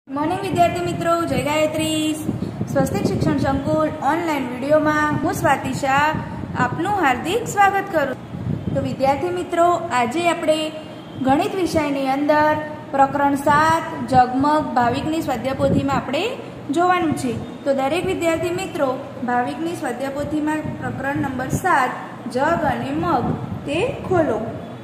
Morning विद्यार्थी मित्रों, जय गायत्री। स्वस्तिक शिक्षण संकुल ऑनलाइन वीडियो में हूँ स्वाति शाह आपनु हार्दिक स्वागत करूँ। तो विद्यार्थी मित्रों, आज आपणे गणित विषयनी अंदर प्रकरण 7 जगमग भाविकनी स्वाध्यायपोथी में आपणे जोवानुं छे। तो दरेक विद्यार्थी मित्रों भाविकनी स्वाध्यायपोथी में प्रकरण नंबर 7 जग अने मग ते खोलो।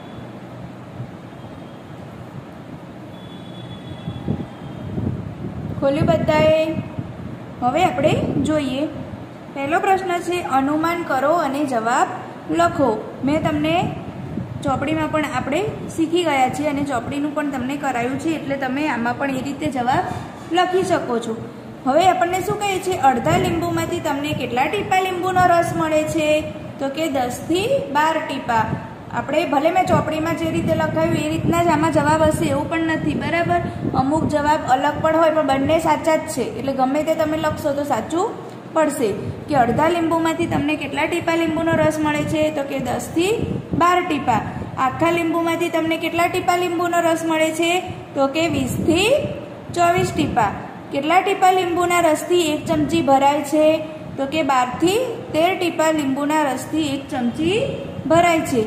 खोल्યું बधाए। हवे आपणे जोईए। पहलो प्रश्न छे अनुमान करो अने जवाब लखो। मैं तमने ચોપડીમાં પણ આપણે શીખી ગયા છીએ અને ચોપડીનું પણ તમને કરાયું છે, એટલે તમે આમાં પણ એ રીતે જવાબ લખી શકો છો। હવે આપણને શું કહે છે, અડધા લીંબુમાંથી તમને કેટલા ટીપા લીંબુનો રસ મળે છે? તો કે 10 થી 12 ટીપા। આપણે ભલે મેં ચોપડીમાં જે રીતે લખાયું એ રીતના જ આમાં જવાબ હશે એવું પણ નથી, બરાબર। અમુક જવાબ અલગ પણ હોય, પણ બંને સાચા જ છે, એટલે ગમે તે તમે લખશો તો સાચું પડશે। કે અડધા લીંબુમાંથી તમને કેટલા ટીપા લીંબુનો રસ મળે છે? તો કે 10 થી 12 ટીપા। આખા લીંબુમાંથી તમને કેટલા ટીપા લીંબુનો રસ મળે છે? તો કે 20 થી 24 ટીપા। કેટલા ટીપા લીંબુના રસથી 1 ચમચી ભરાય છે? તો કે 12 થી 13 ટીપા લીંબુના રસથી 1 ચમચી ભરાય છે।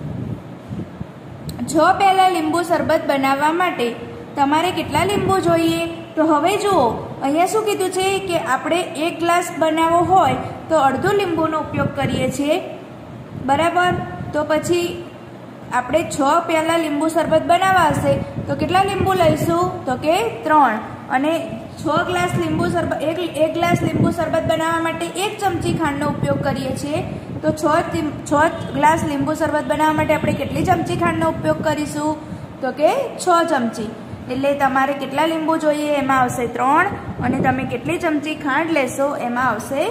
6 પ્યાલા લીંબુ શરબત બનાવવા માટે તમારે કેટલા લીંબુ જોઈએ? તો હવે જુઓ, અહીંયા શું કીધું છે કે આપણે 1 ગ્લાસ બનાવવો હોય તો અડધું લીંબુનો ઉપયોગ કરીએ છીએ, બરાબર। તો પછી આપણે 6 પ્યાલા લીંબુ શરબત બનાવવા હશે તો કેટલા લીંબુ લઈશું? તો કે 3। અને 6 ગ્લાસ લીંબુ શરબત એક ગ્લાસ લીંબુ શરબત બનાવવા માટે 1 ચમચી ખાંડનો ઉપયોગ કરીએ છીએ, તો 6 ગ્લાસ લીંબુ શરબત બનાવવા માટે આપણે કેટલી ચમચી ખાંડનો ઉપયોગ કરીશું? તો કે 6 ચમચી। એટલે તમારે કેટલા લીંબુ જોઈએ એમાં આવશે 3, અને તમે કેટલી ચમચી ખાંડ લેશો એમાં આવશે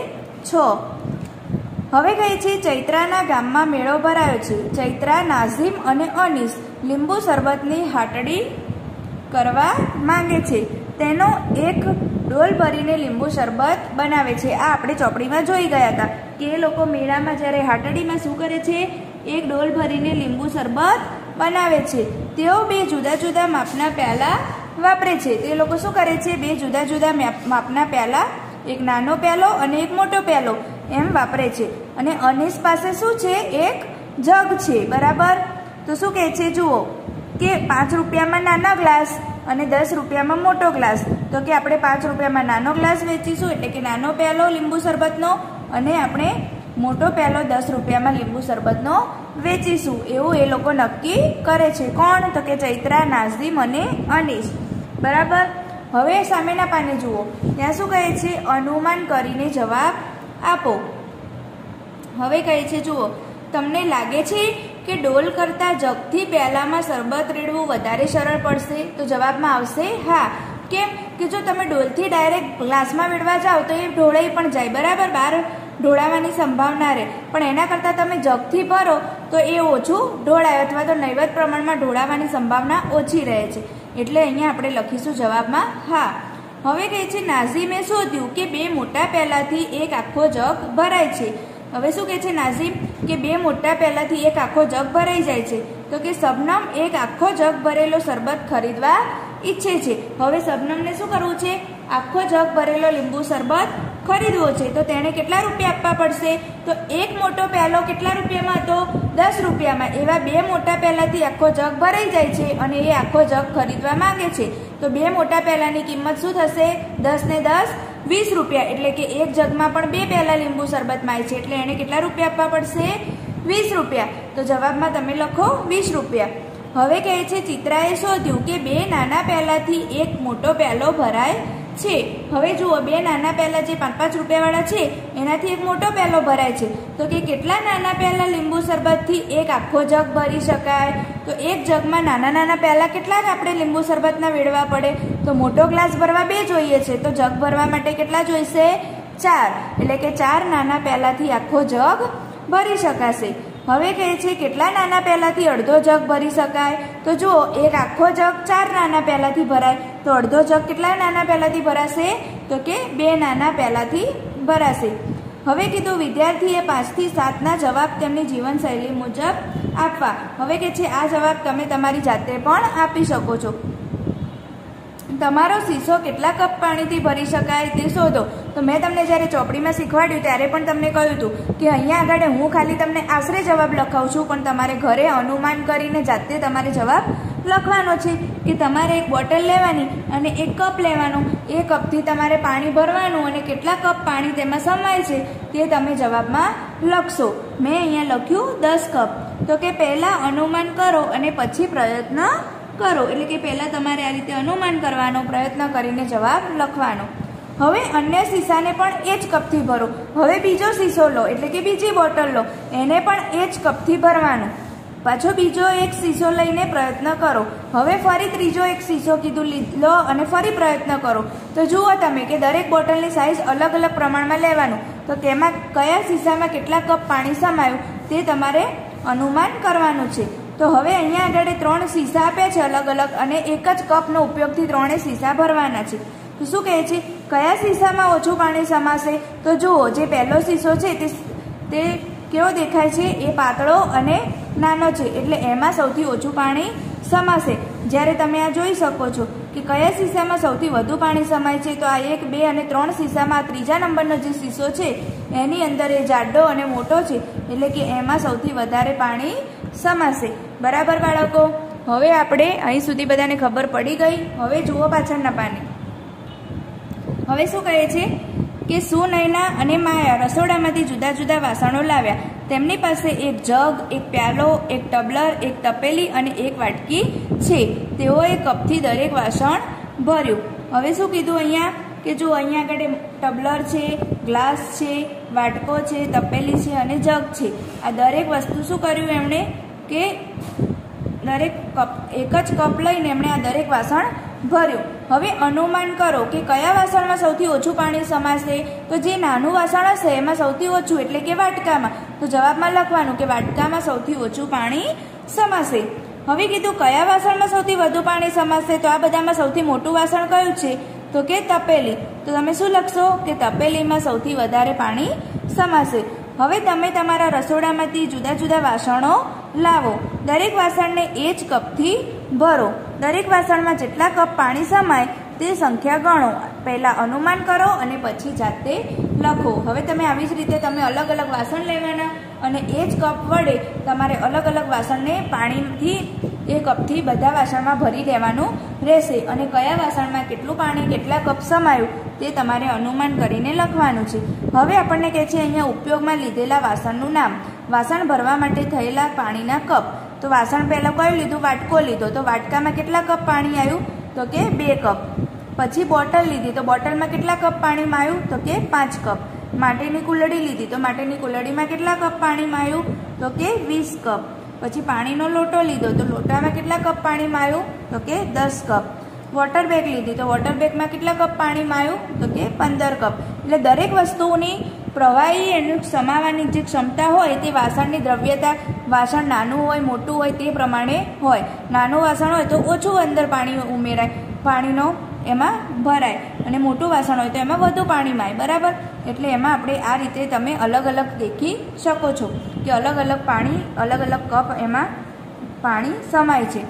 6। હવે કહે છે ચૈત્રાના ગામમાં મેળો ભરાયો છે। ચૈત્રા, નાઝીમ અને અનીસ લીંબુ શરબતની હાટડી કરવા માંગે છે। તેનો એક ડોલ ભરીને લીંબુ શરબત બનાવે છે। આ આપણે ચોપડીમાં જોઈ ગયા હતા કે એ લોકો મેળામાં જ્યારે હાટડીમાં શું કરે છે, એક ડોલ ભરીને લીંબુ શરબત બનાવે છે। તેઓ 2 જુદા જુદા માપના પ્યાલા વાપરે છે। તે લોકો શું કરે છે, 2 જુદા જુદા માપના પ્યાલા, એક નાનો પ્યાલો અને એક મોટો પ્યાલો એમ વાપરે છે। અને અનીસ પાસે શું છે, એક જગ છે, બરાબર। તો શું કહે છે, જુઓ કે 5 રૂપિયામાં નાના ગ્લાસ અને 10 રૂપિયામાં મોટો ગ્લાસ। તો કે આપણે 5 રૂપિયામાં નાનો ગ્લાસ વેચીશું, એટલે કે નાનો પ્યાલો લીંબુ શરબતનો, અને આપણે મોટો પ્યાલો 10 રૂપિયામાં લીંબુ શરબતનો વેચીશું, એવું એ લોકો નક્કી કરે છે। કોણ? તો કે ચૈત્રા, નાઝીમ અને અનીસ, બરાબર। હવે સામેના પાને જુઓ, ત્યાં શું કહે છે, અનુમાન કરીને જવાબ આપો। હવે કહે છે, જુઓ, તમને લાગે છે કે ડોલ કરતાં જગથી પ્યાલામાં શરબત રેડવું વધારે સરળ પડશે? તો જવાબમાં આવશે હા। કેમ? કે જો તમે ડોલથી ડાયરેક્ટ ગ્લાસમાં વેડવા જાઓ તો એ ઢોળાઈ પણ જાય, બરાબર, બહાર ઢોળાવાની સંભાવના રહે, પણ એના કરતાં તમે જગથી ભરો તો એ ઓછું ઢોળાય, અથવા તો નૈવત પ્રમાણમાં ઢોળાવાની સંભાવના ઓછી રહે છે, એટલે અહીંયા આપણે લખીશું જવાબમાં હા। હવે કહે છે નાઝીમે શોધ્યું કે 2 મોટા પ્યાલાથી એક આખો જગ ભરાય છે। હવે શું કહે છે નાઝીમ, કે 2 મોટા પ્યાલાથી એક આખો જગ ભરાઈ જાય છે। તો કે શબનમ એક આખો જગ ભરેલો શરબત ખરીદવા ઈચ્છે છે। હવે શબનમને શું કરવું છે, આખો જગ ભરેલો લીંબુ શરબત ખરીદવો છે, તો તેણે કેટલા રૂપિયા આપવા પડશે? તો એક મોટો પ્યાલો કેટલા રૂપિયામાં હતો? 10 રૂપિયામાં। એવા 2 મોટા પ્યાલાથી આખો જગ ભરાઈ જાય છે અને એ આખો જગ ખરીદવા માંગે છે, તો 2 મોટા પ્યાલાની કિંમત શું થશે? 10 ને 10 20 રૂપિયા। એટલે કે એક જગમાં પણ 2 પ્યાલા લીંબુ શરબત માય છે, એટલે એને કેટલા રૂપિયા આપવા પડશે? 20 રૂપિયા। તો જવાબમાં તમે લખો 20 રૂપિયા। હવે કહે છે ચિત્રાએ શોધ્યું કે 2 નાના પ્યાલાથી એક મોટો પ્યાલો ભરાય છે। હવે જુઓ, 2 નાના પ્યાલા જે 5-5 રૂપિયાવાળા છે એનાથી એક મોટો પ્યાલો ભરાય છે, તો કે કેટલા નાના પ્યાલા લીંબુ શરબતથી એક આખો જગ ભરી શકાય? તો એક જગમાં નાના નાના પ્યાલા કેટલા આપણે લીંબુ શરબતના વેડવા પડે? તો મોટો ગ્લાસ ભરવા 2 જોઈએ છે, તો જગ ભરવા માટે કેટલા જોઈશે? 4, એટલે કે 4 નાના પ્યાલાથી આખો જગ ભરી શકાશે। હવે કહે છે કેટલા નાના પ્યાલાથી અડધો જગ ભરી શકાય? તો જુઓ, એક આખો જગ 4 નાના પ્યાલાથી ભરાય, તો અડધો જગ કેટલા નાના પ્યાલાથી ભરાશે? તો કે 2 નાના પ્યાલાથી ભરાશે। હવે કીધું વિદ્યાર્થીએ 5 થી 7ના જવાબ તેમની જીવનશૈલી મુજબ આપવા। હવે કે છે આ જવાબ તમે તમારી જાતે પણ આપી શકો છો। તમારો શીશો કેટલા કપ પાણીથી ભરી શકાય તે શોધો. તો મેં તમને જ્યારે ચોપડીમાં શીખવાડ્યું ત્યારે પણ તમને કહ્યું હતું કે અહીંયા આગળ હું ખાલી તમને આશરે જવાબ લખાવું છું, પણ તમારે ઘરે અનુમાન કરીને જાતે તમારે જવાબ લખવાનો છે કે તમારે એક બોટલ લેવાની અને એક કપ લેવાનો, એ કપથી તમારે પાણી ભરવાનું અને કેટલા કપ પાણી તેમાં સમાય છે તે તમે જવાબમાં લખશો. મેં અહીંયા લખ્યું 10 કપ. તો કે પહેલાં અનુમાન કરો અને પછી પ્રયત્ન કરો, એટલે કે પહેલાં તમારે આ રીતે અનુમાન કરવાનો, પ્રયત્ન કરીને જવાબ લખવાનો. હવે અન્ય શીશાને પણ એ જ કપથી ભરો. હવે બીજો શીશો લો, એટલે કે બીજી બોટલ લો, એને પણ એ જ કપથી ભરવાનું. પાછો બીજો એક શીશો લઈને પ્રયત્ન કરો. હવે ફરી ત્રીજો એક શીશો કીધું લો અને ફરી પ્રયત્ન કરો. તો જુઓ તમે કે દરેક બોટલની સાઇઝ અલગ અલગ પ્રમાણમાં લેવાનું. તો તેમાં કયા શીશામાં કેટલા કપ પાણી સમાયું તે તમારે અનુમાન કરવાનું છે. તો હવે અહીંયા આગળ 3 શીશા આપ્યા છે અલગ અલગ, અને એક જ કપનો ઉપયોગથી 3 શીશા ભરવાના છે. તો શું કહે છે, કયા શીશામાં ઓછું પાણી સમાશે? તો જુઓ, જે પહેલો શીશો છે તે કેવો દેખાય છે, એ પાતળો અને નાનો છે, એટલે એમાં સૌથી ઓછું પાણી સમાશે. જ્યારે તમે આ જોઈ શકો છો કે કયા શીશામાં સૌથી વધુ પાણી સમાય છે, તો આ 1, 2 અને 3 શીશામાં ત્રીજા નંબરનો જે શીશો છે એની અંદર એ જાડો અને મોટો છે, એટલે કે એમાં સૌથી વધારે પાણી સમાશે. બરાબર બાળકો? હવે આપણે અહીં સુધી બધાને ખબર પડી ગઈ. હવે જુઓ પાછળના પાને. હવે શું કહે છે કે સુનયના અને માયા રસોડામાંથી જુદા જુદા વાસણો લાવ્યા. તેમની પાસે એક જગ, એક પ્યાલો, એક ટબલર, એક તપેલી અને એક વાટકી છે. તેઓએ કપથી દરેક વાસણ ભર્યું. હવે શું કીધું અહીંયા કે જો અહીંયા આગળ ટબલર છે, ગ્લાસ છે, વાટકો છે, તપેલી છે અને જગ છે. આ દરેક વસ્તુ શું કર્યું એમણે કે દરેક કપ, એક જ કપ લઈને એમણે આ દરેક વાસણ ભર્યું. હવે અનુમાન કરો કે કયા વાસણમાં સૌથી ઓછું પાણી સમાશે? તો જે નાનું વાસણ હશે એમાં સૌથી ઓછું, એટલે કે વાટકામાં. તો જવાબમાં લખવાનું કે વાટકામાં સૌથી ઓછું પાણી સમાશે. હવે કીધું કયા વાસણમાં સૌથી વધુ પાણી સમાશે? તો આ બધામાં સૌથી મોટું વાસણ કયું છે? તો કે તપેલી. તો તમે શું લખશો કે તપેલીમાં સૌથી વધારે પાણી સમાશે. હવે તમે તમારા રસોડામાંથી જુદા જુદા વાસણો લાવો. દરેક વાસણને એ જ કપથી ભરો. દરેક વાસણમાં જેટલા કપ પાણી સમાય તે સંખ્યા ગણો. પહેલાં અનુમાન કરો અને પછી જાતે લખો. હવે તમે આવી જ રીતે તમે અલગ અલગ વાસણ લેવાના અને એ જ કપ વડે તમારે અલગ અલગ વાસણને પાણીથી એ કપથી બધા વાસણમાં ભરી દેવાનું રહેશે. અને કયા વાસણમાં કેટલું પાણી કેટલા કપ સમાયું તે તમારે અનુમાન કરીને લખવાનું છે. હવે આપણને કહે છે અહીંયા ઉપયોગમાં લીધેલા વાસણનું નામ. વાસણ ભરવા માટે થયેલા પાણીના કપ. તો વાસણ પહેલાં કયું લીધું? વાટકો લીધો. તો વાટકામાં કેટલા કપ પાણી આવ્યું? તો કે 2 કપ. પછી બોટલ લીધી. તો બોટલમાં કેટલા કપ પાણીમાં આવ્યું? તો કે 5 કપ. માટીની કુલડી લીધી. તો માટીની કુલડીમાં કેટલા કપ પાણીમાં આવ્યું? તો કે 20 કપ. પછી પાણીનો લોટો લીધો. તો લોટામાં કેટલા કપ પાણીમાં આવ્યું? તો કે 10 કપ. વોટર બેગ લીધી. તો વોટર બેગમાં કેટલા કપ પાણીમાં આવ્યું? તો કે 15 કપ. એટલે દરેક વસ્તુની પ્રવાહી એનું સમાવવાની જે ક્ષમતા હોય તે વાસણની દ્રવ્યતા, વાસણ નાનું હોય મોટું હોય તે પ્રમાણે હોય. નાનું વાસણ હોય તો ઓછું અંદર પાણી ઉમેરાય, પાણીનો એમાં ભરાય, અને મોટું વાસણ હોય તો એમાં વધુ પાણીમાં આવે. બરાબર? એટલે એમાં આપણે આ રીતે તમે અલગ અલગ દેખી શકો છો કે અલગ અલગ પાણી, અલગ અલગ કપ એમાં પાણી સમાય છે.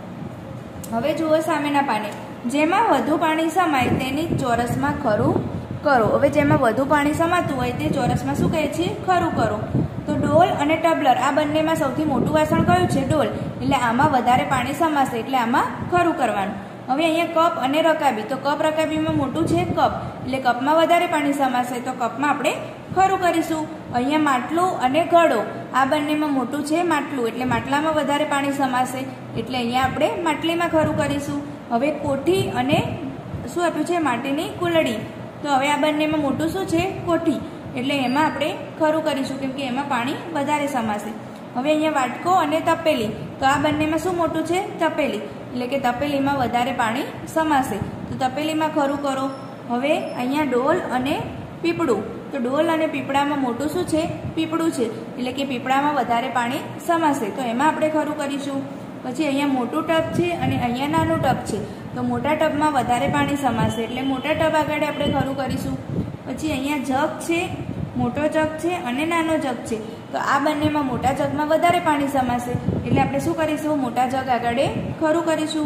હવે જુઓ સામેના પાને. જેમાં વધુ પાણી સમાય તેની ચોરસમાં ખરું કરો. હવે જેમાં વધુ પાણી સમાતું હોય તે ચોરસમાં શું કહે છે? ખરું કરો. તો ડોલ અને ટબલર આ બંનેમાં સૌથી મોટું વાસણ કયું છે? ડોલ. એટલે આમાં વધારે પાણી સમાશે, એટલે આમાં ખરું કરવાનું. હવે અહીંયા કપ અને રકાબી. તો કપ રકાબીમાં મોટું છે કપ, એટલે કપમાં વધારે પાણી સમાશે, તો કપમાં આપણે ખરું કરીશું. અહીંયા માટલું અને ઘડો આ બંનેમાં મોટું છે માટલું, એટલે માટલામાં વધારે પાણી સમાશે, એટલે અહીંયા આપણે માટલીમાં ખરું કરીશું. હવે કોઠી અને શું આપ્યું છે? માટીની કુલડી. તો હવે આ બંનેમાં મોટું શું છે? કોઠી, એટલે એમાં આપણે ખરું કરીશું કેમ કે એમાં પાણી વધારે સમાશે. હવે અહીંયા વાટકો અને તપેલી. તો આ બંનેમાં શું મોટું છે? તપેલી, એટલે કે તપેલીમાં વધારે પાણી સમાશે, તો તપેલીમાં ખરું કરો. હવે અહીંયા ડોલ અને પીપળું. તો ડોલ અને પીપળામાં મોટું શું છે? પીપળું છે, એટલે કે પીપળામાં વધારે પાણી સમાશે, તો એમાં આપણે ખરું કરીશું. પછી અહીંયા મોટું ટબ છે અને અહીંયા નાનું ટબ છે. તો મોટા ટબમાં વધારે પાણી સમાશે, એટલે મોટા ટબ આગળ આપણે ખરું કરીશું. પછી અહીંયા જગ છે, મોટો જગ છે અને નાનો જગ છે. તો આ બંનેમાં મોટા જગમાં વધારે પાણી સમાશે, એટલે આપણે શું કરીશું? મોટા જગ આગળ ખરું કરીશું.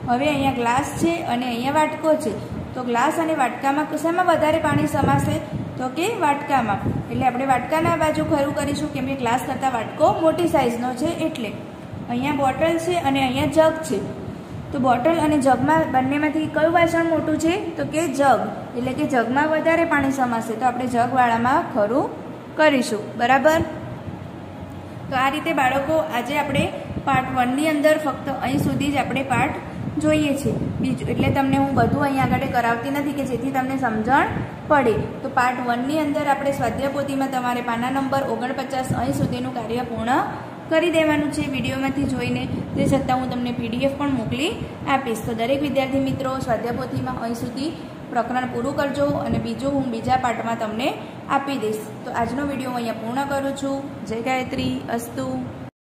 હવે અહીંયા ગ્લાસ છે અને અહીંયા વાટકો છે, તો ગ્લાસ અને વાટકામાં શેમાં વધારે પાણી સમાશે? તો કે વાટકામાં. એટલે આપણે વાટકાના બાજુ ખરું કરીશું, કેમ કે ગ્લાસ કરતાં વાટકો મોટી સાઇઝનો છે એટલે. અહીંયા બોટલ છે અને અહીંયા જગ છે, તો બોટલ અને જગમાં બંનેમાંથી કયું વાસણ મોટું છે? તો કે જગ. એટલે કે જગમાં વધારે પાણી સમાશે, તો આપણે જગવાળામાં ખરું કરીશું. બરાબર. તો આ રીતે બાળકો આજે આપણે પાર્ટ 1ની અંદર ફક્ત અહીં સુધી જ આપણે પાઠ જોઈએ છીએ. બીજું એટલે તમને હું બધું અહીંયા આગળ કરાવતી નથી કે જેથી તમને સમજણ પડે. તો પાર્ટ 1ની અંદર આપણે સ્વાધ્યાય પોથીમાં તમારે પાના નંબર 49 અહીં સુધીનું કાર્ય પૂર્ણ કરી દેવાનું છે વિડીયોમાંથી જોઈને. તે છતાં હું તમને PDF પણ મોકલી આપીશ. તો દરેક વિદ્યાર્થી મિત્રો સ્વાધ્યાય પોથીમાં અહીં સુધી પ્રકરણ પૂરું કરજો અને બીજું હું બીજા પાર્ટમાં તમને આપી દઈશ. તો આજનો વિડીયો હું અહીંયા પૂર્ણ કરું છું. જય ગાયત્રી. અસ્તુ.